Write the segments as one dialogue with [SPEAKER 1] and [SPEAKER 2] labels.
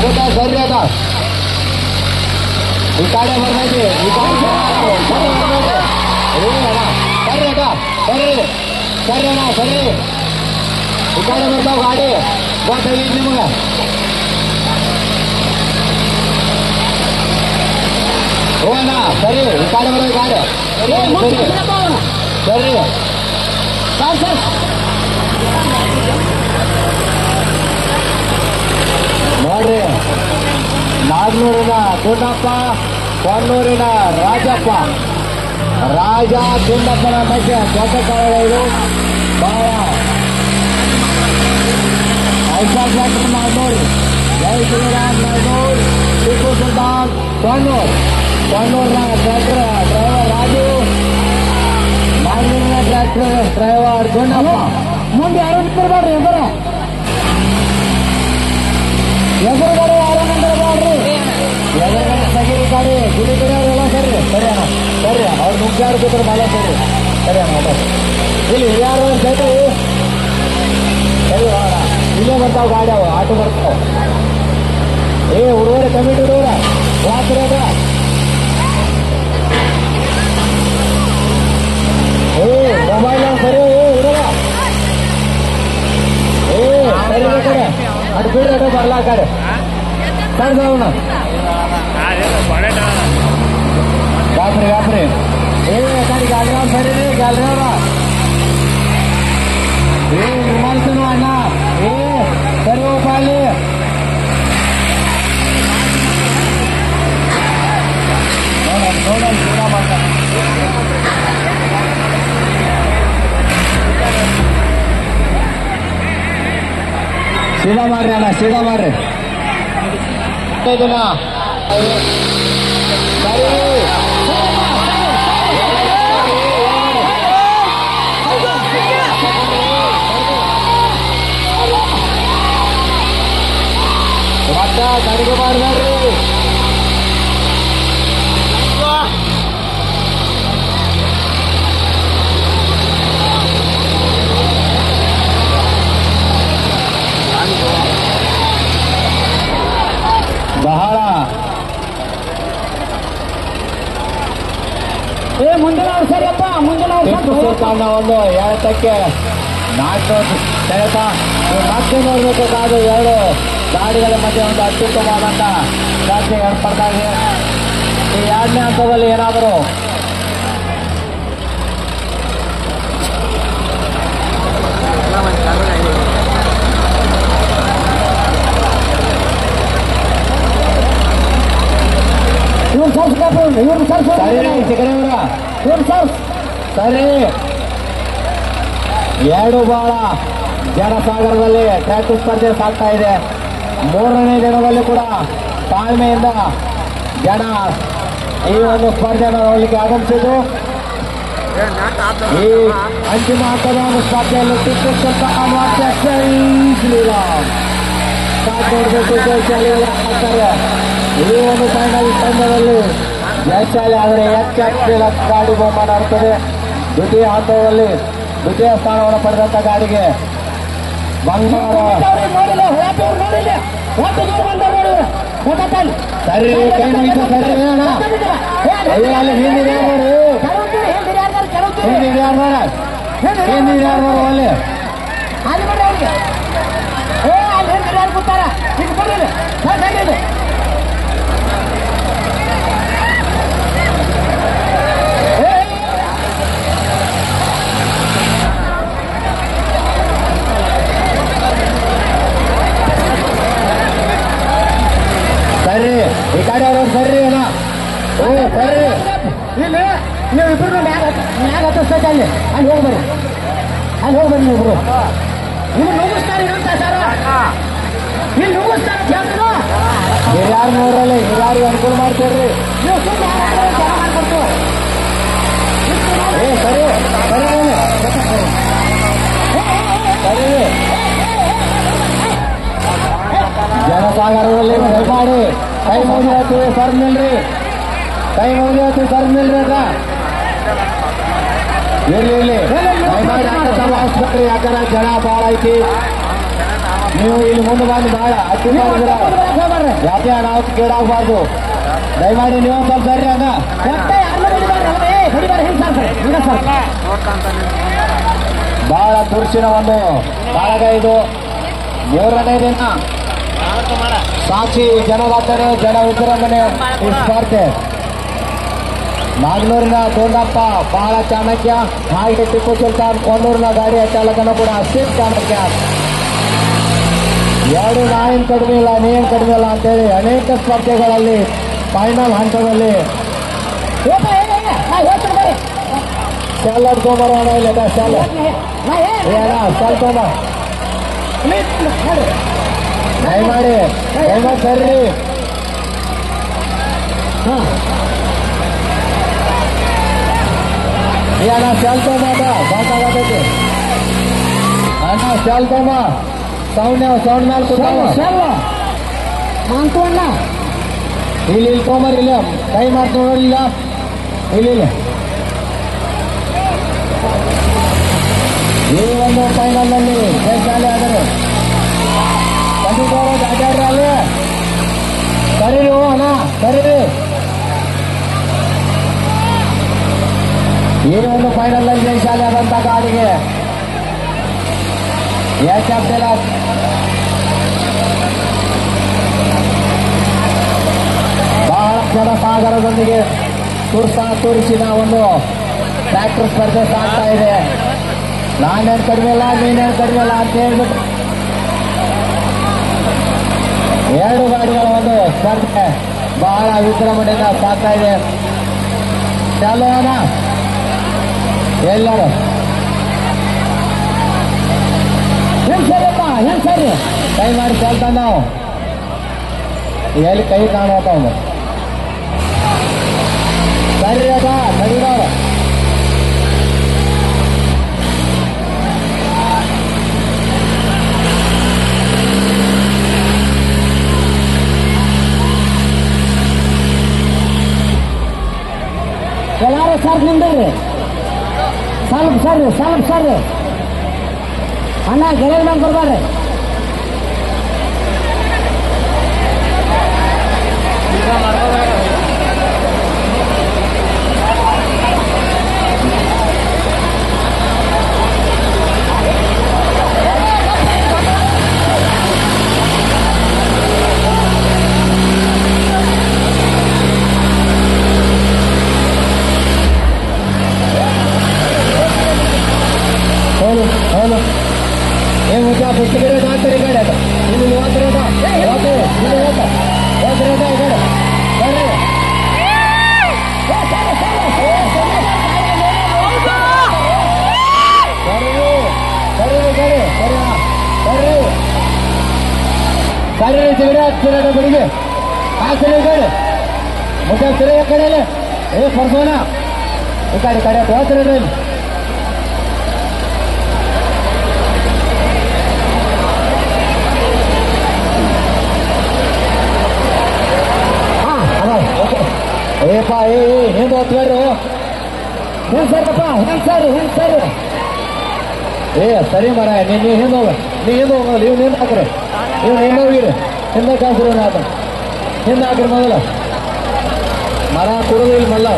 [SPEAKER 1] आता सर आता इकाडे बरमायचे इकाडे सर आता सर ना सर इकाडे बरताव गाडी गोठ येईल मग हो ना सर इकाडे बरोबर गाडी सर ನೋಡ್ರಿ ನಾಗನೂರಿನ ಗುಂಡಪ್ಪ ಕೊಣ್ಣೂರಿನ ರಾಜಪ್ಪ ರಾಜ ಗುಂಡಪ್ಪನ ಮಧ್ಯೆ ದೊಡ್ಡ ಕಾರಣ ಇದು ಬಹಳ ಐಷಾಕ್ ನಾಗನೂರು ಜೈ ಶ್ರೀರಾಮ್ ನಾಗನೂರು ಟಿಪ್ಪು ಸುಲ್ತಾನ್ ಕೊಣ್ಣೂರಿನ ಟ್ರ್ಯಾಕ್ಟರ್ ಡ್ರೈವರ್ ರಾಜು ನಾಗನೂರಿನ ಟ್ರ್ಯಾಕ್ಟರ್ ಡ್ರೈವರ್ ಗುಂಡಪ್ಪ ಮುಂದೆ ಯಾರು ಬಿಟ್ಟಿರ್ಬೇಡ್ರಿ ಎದುರುಗಡೆ ಯಾರು ನಿಂತಿರಬಾರ್ರಿ ಎದುರುಗಡೆ ತಗಿರಿ ಗಾಡಿ ಗುಡಿ ಕಡೆಯವರೆಲ್ಲ ಸರಿ ಸರಿ ಅಣ್ಣ ಸರಿ ಅವ್ರು ನುಗ್ಗಾರು ಕೂತ್ರು ಬಾಲ ಸರಿ ಸರಿ ಅಣ್ಣ ಇಲ್ಲಿ ಯಾರು ಸರಿ ಸರಿ ಅಣ್ಣ ಇಲ್ಲೇ ಬರ್ತಾವ ಗಾಡಿ ಅವು ಆಟೋ ಬರ್ತಾವ ಹುಡುಗರೆ ಕಮಿಟಿ ಹುಡುಗರ ರಾತ್ರಿ ಅದ ಮೊಬೈಲ್ ಸರಿ ಹುಡುಗ ಸರಿ ಕಡೆ ಅದು ಬಿಡ್ರೆ ಬರ್ಲಾ ಕಡೆ ಸರ್ ಸಾವಣ ಗಾಬ್ರಿ ಕಡೆ ಗಾಲ್ರಾವ್ ಸರಿ ಗಾಲ್ರಾವ ವಿಮಲ್ಸನು ಅಣ್ಣ ಸರಿ ಹೋಪ ಅಲ್ಲಿ ನೋಡೋಣ ಸೀದಾ ಮಾಡ್ತಾರೆ ಸೀದಾ ಮಾಡ್ರಿ ಅಣ್ಣ ಸೀದಾ ಮಾಡ್ರಿ ಇದನ್ನ ಮತ್ತ ಕಡಿಗೆ ಮಾಡ್ಬೇಡ್ರಿ ಬಹಳ ಮುಂದಿನ ಸರಿಯಪ್ಪ ಮುಂದಿನ ಒಂದು ಎಳತಕ್ಕೆ ನಾಲ್ಕು ಸೆಳೆತ ಮತ್ತೆ ನೋಡ್ಬೇಕಾದ ಎರಡು ಗಾಡಿಗಳ ಮಧ್ಯೆ ಒಂದು ಅತ್ಯುತ್ತಮವಾದಂತ ಚರ್ಚೆ ಏರ್ಪಡ್ತಾ ಇದೆ ಈ ಎರಡನೇ ಹಂತದಲ್ಲಿ ಏನಾದರೂ ಸರಿ ಎರಡು ಬಹಳ ಜನಸಾಗರದಲ್ಲಿ ಟ್ರ್ಯಾಕ್ಟರ್ ಸ್ಪರ್ಧೆ ಸಾಗ್ತಾ ಇದೆ. ಮೂರನೇ ದಿನದಲ್ಲಿ ಕೂಡ ತಾಳ್ಮೆಯಿಂದ ಜನ ಈ ಒಂದು ಸ್ಪರ್ಧೆಯನ್ನು ನೋಡಲಿಕ್ಕೆ ಆಗಮಿಸಿದ್ದು. ಈ ಅಂತಿಮ ಹಂತದ ಒಂದು ಸ್ಪರ್ಧೆಯಲ್ಲಿ ಟಿಪ್ಪು ಶ್ರೀರಾಮ್ ನೋಡಬೇಕು. ಈ ಒಂದು ಫೈನಲ್ ತಂಡದಲ್ಲಿ ಜಯಶಾಲಿ ಆದರೆ ಗಾಡಿ ಬಹುಮಾನ ಇರುತ್ತದೆ. ದ್ವಿತೀಯ ಹಂತದಲ್ಲಿ ದ್ವಿತೀಯ ಸ್ಥಾನವನ್ನು ಪಡೆದಂತ ಗಾಡಿಗೆ ಬಂಗಾರ. ಸರಿ ಕೈ ಮುಗಿತು ಸರಿ ಅಲ್ಲಿ ಹಿಂದಿದೆ ಅಲ್ಲಿ ಸರಿ ಈ ಕಡೆ ಅವರು ಸರಿ ಅಣ್ಣ. ಸರಿ ಇಲ್ಲಿ ನೀವು ಇಬ್ರು ಮ್ಯಾಗ ಹತ್ತಿಸ್ಬೇಕು. ಅಲ್ಲಿ ಹೋಗ್ಬರಿ ನೀವಿಬ್ರು. ನೀವು ನುಗ್ಗಿಸ್ತಾರೆ ಇರುತ್ತ ಸರ್, ಇಲ್ಲಿ ನುಗ್ಗಿಸ್ತಾರೆ ಜಾತ್ರೆ. ಹಿರಿಯಾರು ನೋಡ್ರಲ್ಲಿ ಹಿರಿಯಾರಿಗೆ ಅನುಕೂಲ ಮಾಡ್ಕೊಡ್ರಿ. ನೀವು ಜನ ಮಾಡ್ಕೊಡ್ತೀವಿ. ಸರಿ ಸರಿ ಜನಸಾಗರದಲ್ಲಿ ದಯಮಾಡಿ ಕೈ ಮುಗಿಯತ್ತು ಸರ್ ನಿಲ್ರಿ, ಕೈ ಮುಗಿಯತ್ತು ಸರ್ ನಿಲ್ರಿ. ಅದ ಇರ್ಲಿ ದಯಮಾಡಿ ಆಸ್ಪತ್ರೆ ಯಾಕಂದ್ರೆ ಜನ ಭಾಳ ಐತಿ. ನೀವು ಇಲ್ಲಿ ಮುಂದೆ ಬಂದು ಬಹಳ ಅತಿ ಯಾಕೆ ಅನಾಹುತ ಕೇಳಾಗಬಾರ್ದು. ದಯಮಾಡಿ ನೀವು ಸ್ವಲ್ಪ ಬರ್ರಿ ಅಣ್ಣ. ಬಹಳ ತುರ್ಚಿನ ಒಂದು ಕಾಳಗ ಇದು. 3ನೇ ದಿನ ಸಾಕ್ಷಿ ಜನದಾತನೆ ಜನ ವಿಜೃಂಭಣೆ ಈ ಸ್ಪರ್ಧೆ. ನಾಗನೂರಿನ ದೊಡ್ಡಪ್ಪ ಬಹಳ ಚಾಣಕ್ಯ, ಹಾಗೆ ಟಿಪ್ಪು ಸುಲ್ತಾನ್ ಕೊಣ್ಣೂರಿನ ಗಾಡಿಯ ಚಾಲಕನು ಕೂಡ ಅಷ್ಟೇ ಚಾಣಕ್ಯ. 2 ನಾಯನ್ ಕಡಿಮೆ ಇಲ್ಲ, ನೀನ್ ಕಡಿಮೆ ಇಲ್ಲ ಅಂತೇಳಿ ಅನೇಕ ಸ್ಪರ್ಧೆಗಳಲ್ಲಿ ಫೈನಲ್ ಹಂತದಲ್ಲಿ ಸ್ಟಾಲ್ ಅಡ್ಕೊಂಬರೋಣ. ಇಲ್ಲ ಸ್ಟಾಲ್ ಸ್ಟಾಲ್ ತೊಗೊಂಬ ದಯಮಾಡಿ ಬರ್ರಿ. ಅಣ್ಣ ಸ್ಟಾಲ್ ತೊಗೊಂಬ ಸಾಕಾಗತೈತಿ. ಅಣ್ಣ ಸ್ಟಾಲ್ ತೊಗೊಂಬ. ಸೌಂಡ್ ಮೇಲೆ ಕೂತಾವ ಮಾಂತು ಅಣ್ಣ. ಇಲ್ಲಿ ತೊಗೊಂಬರ್ರಿ. ಇಲ್ಲ ಕೈ ಮಾಡ್ತು ನೋಡಿಲ್ಲ. ಇಲ್ಲಿ ಈ ಒಂದು ಫೈನಲ್ ನಲ್ಲಿ ಜಯಶಾಲಿ ಆದರು. ಕಂಡುಕೋರು ಗಾಡಿ ಅಲ್ಲಿ ಕರೀರಿ ಅಣ್ಣ ಕರೀರಿ. ಈ ಒಂದು ಫೈನಲ್ ನಲ್ಲಿ ಜಯಶಾಲಿ ಆದಂತ ಗಾಡಿಗೆ ಯಾಕೆಲ್ಲ ಬಹಳ ಜನ ಸಾಗರದೊಂದಿಗೆ ತೋರಿಸಿದ ಒಂದು ಟ್ರ್ಯಾಕ್ಟರ್ ಸ್ಪರ್ಧೆ ಸಾಗ್ತಾ ಇದೆ. ನಾನೇನು ಕಡಿಮೆ ಇಲ್ಲ, ನೀನೇನು ಕಡಿಮೆ ಇಲ್ಲ ಅಂತ ಹೇಳ್ಬಿಟ್ಟು 2 ಗಾಡಿಗಳ ಒಂದು ಸ್ಪರ್ಧೆ ಬಹಳ ವಿಜೃಂಭಣೆಯಿಂದ ಸಾಗ್ತಾ ಇದೆ. ಚಾಲೋಣ ಎಲ್ಲರೂ ಹೆಂಗ್ ಸರಿಯಪ್ಪ ಹೆಂಗ್ ಸರಿ ಕೈ ಮಾಡಿ ಕೇಳ್ತಾ ನಾವು ಎಲ್ಲಿ ಕೈ ಕಾಣೋತಾವ ಸರಿ ಅದ ಕಡಿದವ್ರ. ಎಲ್ಲಾರು ಸ್ವಲ್ಪ ನಿಂದ್ರಿ, ಸ್ವಲ್ಪ ಸರ್ರಿ ಅಣ್ಣ ಗೆಳೆಯ ಬಂದು ಬರ್ಬಾರ್ರಿ. ಹೌದು ಏನು ಪುಸ್ತಕಡೆ ಹಾಕ್ತಾರೆ ಈ ಕಡೆ ಇದು ಓದ್ರದ ಈ ಕಡೆ ಬರ್ರಿ. ಕರೀರಿ ಸಿಗಡೆ ಬಿಡಿಗೆ ಹಾಕ್ತಾರೆ ಈ ಕಡೆ ಮುಖ ಸಿರೆ ಕಡೆಯಲ್ಲೇ ಪರ್ಸೋಣ ಈ ಕಡೆ ಹೋಗ್ತಾರೆ. ಏಪ ಹಿಂದೆ ಹೋಗ್ತಾರು ಹೆಂಗ್ ಸರ್ಕಪ್ಪ ಹೆಂಗ್ ಸರಿ ಸರಿ ಮರ ನೀವು ಹಿಂದೆ ಹೋಗ ನೀವು ಹಿಂದೆ ಹಾಕ್ರಿ. ನೀವು ಹಿಂದೆ ಹೋಗಿರಿ ಹಿಂದೆ ಕಾಸ್ರಿ ಆತ ಹಿಂದೆ ಹಾಕ್ರಿ. ಮೊದಲ ಮರ ಕೊಡೋದು ಇಲ್ಲಿ ಮಲ್ಲ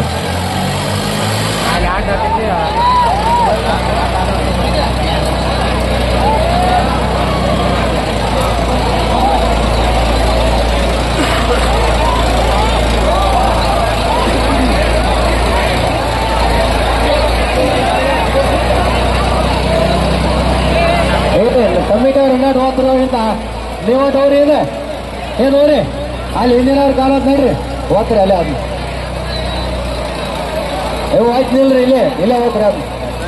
[SPEAKER 1] ಕಮ್ಮಿಟವ್ರು ಇನ್ನೊಂದು ಹೋಗ್ತಿರೋ ಇಂತ ನೀವು ಅವ್ರಿ ಇದೆ ಏನು ಹೋಗ್ರಿ ಅಲ್ಲಿ ಹಿಂದಿನವ್ರ ಕಾಲ ನೋಡ್ರಿ ಹೋಗ್ತೀರಿ ಅಲ್ಲೇ ಅದು ಆಯ್ತು ನಿಲ್ರಿ ಇಲ್ಲೇ ಹೋಗ್ತೀರಿ ಅದು.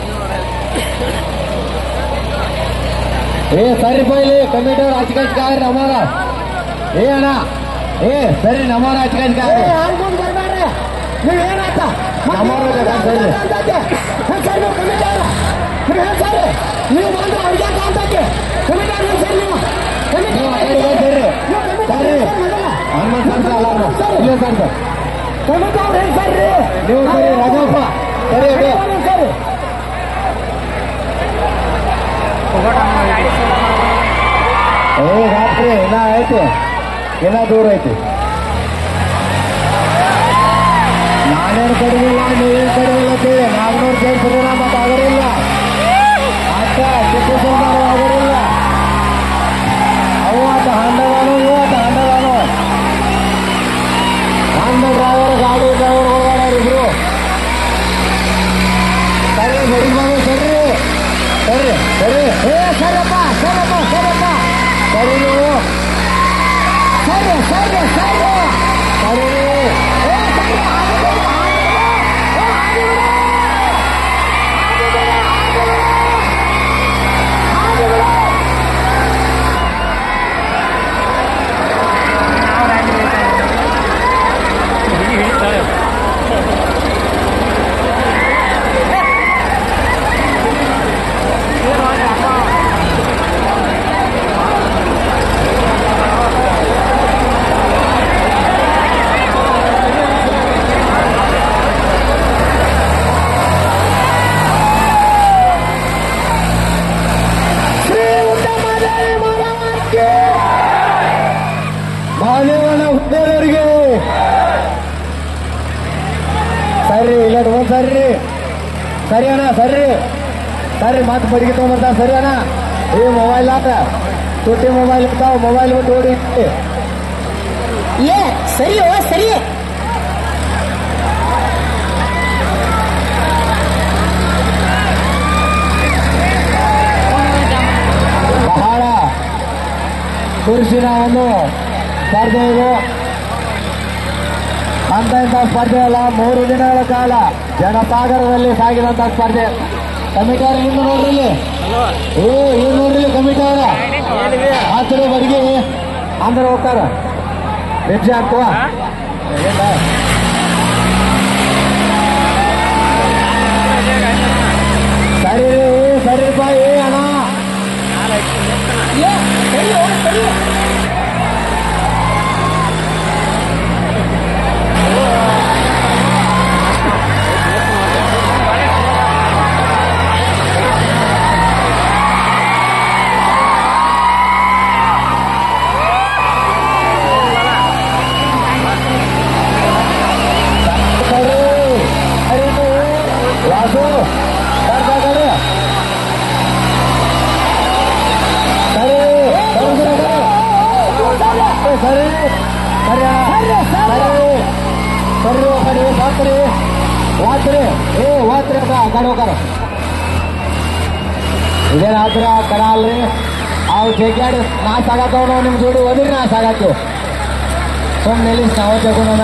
[SPEAKER 1] ಸರಿಪ್ಪ ಇಲ್ಲಿ ಕಮ್ಮಿಟವ್ರು ಹಚ್ಕಚ್ಕ ಆಗ್ರಿ ನಮ್ಮವ್ರ ಅಣ್ಣ ಸರಿ ನಮ್ಮವ್ರ ಹಚ್ಕಚ್ಕ ಆಗ್ರಿ ನೀವೇನಾತ ನೀವು ಬಂದು ಅವ್ರಿಗೆ ಕಾಣ್ತಕ್ಕೆ ನೀವು ಸರಿ ರಾಜಪ್ಪ ಸರಿ ರಾತ್ರಿ ಇನ್ನ ಐತಿ, ಇನ್ನ ದೂರ ಐತಿ. ನಾನೇನು ಕಡಿಮಿಲ್ಲ, ನೀವೇನು ಕಡಿಮಿಲ್ಲ ಅಂತೇಳಿ 400 ಸೇರಿಸಿದ್ರೆ ಮತ್ತೆ ಆಗರಿಲ್ಲ. ಅಷ್ಟ ಟಿಪ್ಪು ಸುಲ್ತಾನ್ ಆಗರಿಲ್ಲ. ಅವು ಆತ ಹಂಡದಾನು, ಇವು ಆತ ಹಂಡದಾನು. ಹಂಡ ಡ್ರೈವರ್, ಗಾಡಿ ಡ್ರೈವರ್ ಹೋಗೋಣ ಇಬ್ರು. ಸರಿ ಬಡಿ ಮಗ, ಸರಿ ಸರಿ ಸರಿ. ಸರಪ್ಪ ಸರಪ್ಪ ಸರಪ್ಪ, ಸರಿ ನೀವು ಸರಿ ಸರಿ ಸರಿ ಸರಿ. ಮಾದೇವನ ಹುದ್ದೆಯವರಿಗೆ ಸರಿ ಇಲ್ಲ ಸರ್ರಿ ಸರಿ ಅಣ್ಣ, ಸರ್ರಿ ಸರಿ ಮಾತು ಬಡಿಗೆ ತಗೊಂಡ್ಬರ್ತಾನೆ. ಸರಿ ಅಣ್ಣ, ಈ ಮೊಬೈಲ್ ಆತ ತುಟ್ಟಿ ಮೊಬೈಲ್ ಇರ್ತಾವ, ಮೊಬೈಲ್ ಬಿಟ್ಟು ಓಡಿ.
[SPEAKER 2] ಸರಿ ಸರಿ.
[SPEAKER 1] ಬಹಳ ಕುರ್ಸಿನ ಒಂದು ಸ್ಪರ್ಧೆ ಇದು. ಅಂತ ಇಂಥ ಸ್ಪರ್ಧೆ ಅಲ್ಲ, 3 ದಿನಗಳ ಕಾಲ ಜನಸಾಗರದಲ್ಲಿ ಸಾಗಿದಂತ ಸ್ಪರ್ಧೆ. ಕಮಿಟಿ ಅವ್ರ ಹಿಂದೆ ನೋಡ್ರಿ, ಇಲ್ಲಿ ನೋಡ್ರಿ ಕಮಿಟಿ ಅವರ ಆಚರಣೆ ಬಡಿಗೆ ಅಂದ್ರೆ ಹೋಗ್ತಾರ ಹೆಜ್ಜೆ ಹಾಕುವ. ಸರಿ ಸರಿ ಬಾಯಿ ಅಣ್ಣ,
[SPEAKER 2] ಸರಿ.
[SPEAKER 1] ವಾಸು ಸರಿ ಸರಿ ಸರಿ ಸಾತ್ರಿ ವಾತ್ರಿ ವಾತ್ರಿ ಗಾಡಿ ಹೋಗಾರ. ಇದೇನಾದ್ರ ಕಡ ಅಲ್ರಿ, ಅವು ಜಗ್ಗಾಡಿ ನಾಶ ಆಗತ್ತವ. ನಾವು ನಿಮ್ ಜೋಡಿ ಓದಿರಿ ನಾಶ ಆಗತ್ತೆ. ಸುಮ್ಮನೆ ನಿಲ್ಲಿಸಿ ನಾವು ತಗೊಂಡ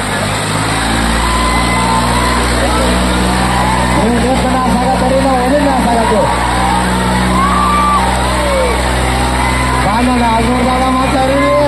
[SPEAKER 1] ನೀವು ದೇಶ ನಾಶ ಆಗತ್ತರಿ, ನಾವು ಓದಿರಿ ನಾಶ ಆಗತ್ತೆ. ಕಾನೂನು 600 ಮಾತಾಡ್ರಿ.